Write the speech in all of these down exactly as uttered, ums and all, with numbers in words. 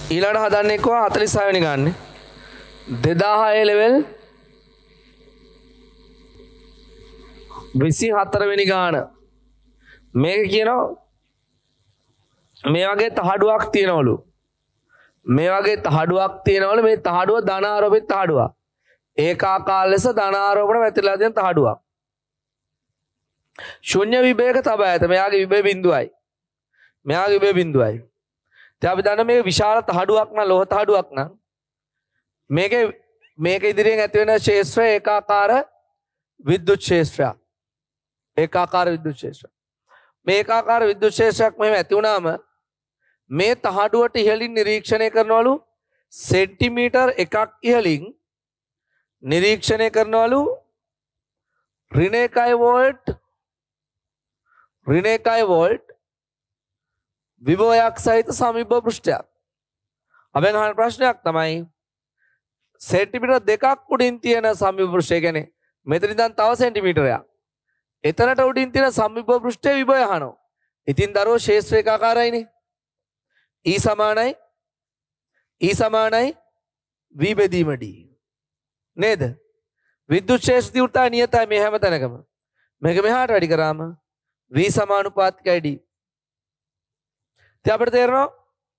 ඊළඟට හදන්නේ කොහොම හතළිස් හය වෙනි ගන්න. දෙදාහය ලෙවල් විසි හතර වෙනි ගාන. මේක කියනවා මේ වගේ තහඩුවක් තියෙනවලු. මේ වගේ තහඩුවක් තියෙනවලු. මේ තහඩුව ධන ආරෝපිත තහඩුවක්. ඒකාකාර ලෙස ධන ආරෝපණ වැතිරලා තියෙන තහඩුවක්. ශුන්‍ය විභවයක තබා ඇත. මෙයාගේ විභව බිඳුවයි. මෙයාගේ විභව බිඳුවයි. දැන් අපි දන්න මේක විශාල තහඩුවක් නම් ලෝහ තහඩුවක් නම් මේකේ මේක ඉදිරියෙන් ඇති වෙන ක්ෂේත්‍රය ඒකාකාර විද්‍යුත් ක්ෂේත්‍රයක්. ඒකාකාර විද්‍යුත් ක්ෂේත්‍රයක්. මේ ඒකාකාර විද්‍යුත් ක්ෂේත්‍රයක් මෙහෙම ඇති වුණාම මේ තහඩුවට ඉහළින් නිරීක්ෂණය කරනවලු සෙන්ටිමීටර් එකක් ඉහළින් නිරීක්ෂණය කරනවලු ඍණ එකයි වෝල්ට් ඍණ එකයි වෝල්ට් විභවයක් සහිත සමීප පෘෂ්ඨයක්. අපෙන් අහන ප්‍රශ්නයක් තමයි සෙන්ටිමීටර් දෙකක් උඩින් තියෙන සමීප පෘෂ්ඨය කියන්නේ මෙතන ඉඳන් තව සෙන්ටිමීටරයක්. එතනට උඩින් තියෙන සමීප පෘෂ්ඨයේ විභවය අහනවා. ඉතින් දරුවෝ ක්ෂේත්‍ර ඒකාකාරයිනේ. E සමානයි E සමානයි V බෙදීම D. නේද? විද්‍යුත් ක්ෂේත්‍ර තීව්‍රතාවය නියතයි මේ හැම තැනකම. මේක මෙහාට වැඩි කරාම V සමානුපාතිකයි D. ඉතින් අපිට තේරෙනවා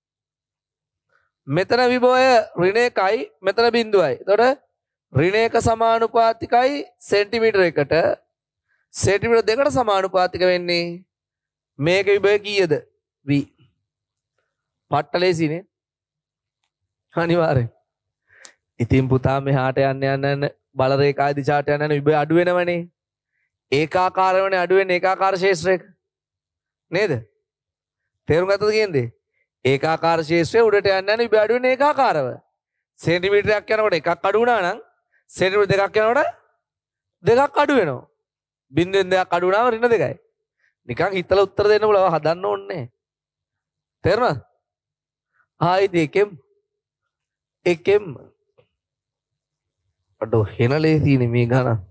මෙතන විභවය ඍණ එකයි මෙතන බිඳුවයි. එතකොට ඍණ එක සමානුපාතිකයි සෙන්ටිමීටර එකට සෙන්ටිමීටර දෙකට සමානුපාතික වෙන්නේ මේක විභවය කීයද? V. පට්ටලේසිනේ. අනිවාර්යෙන්. ඉතින් පුතා මෙහාට යන්න යන්න යන්න බල රේඛා දිශාට යන යන විභවය අඩු වෙනවනේ. ඒකාකාර වෙන්නේ අඩු වෙන්නේ ඒකාකාර ක්ෂේත්‍රයක. නේද? තේරුම් ගත්තද කියන්නේ? ඒකාකාර ක්ෂේත්‍රයේ උඩට යන්න යන විභවය අඩු වෙන්නේ ඒකාකාරව. සෙන්ටිමීටරයක් යනකොට එකක් අඩු වුණා නම් සෙන්ටිමීටර දෙකක් යනකොට දෙකක් අඩු වෙනවා. බිංදුවෙන් දෙකක් අඩු වුණාම ඍණ දෙකයි. නිකන් හිතලා උත්තර දෙන්න බුලව හදන්න ඕනේ. තේරුණාද? ආයිද එකෙම් එකෙම් අඩෝ හෙනලේ තියෙන මේ ගණන්